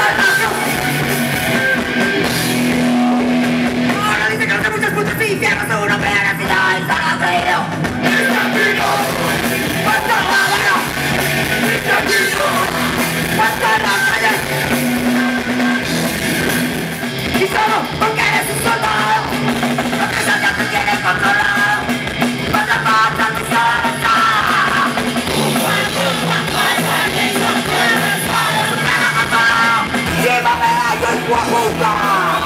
Ahora dice que hace muchos putos infiernos según una pena si ya está creído. ¡Hasta la vara! ¡Hasta la calle! Y solo porque eres un soldado, porque ya te tienes controlado. Vas a matar tu salsa. Llévame a yo el guapo.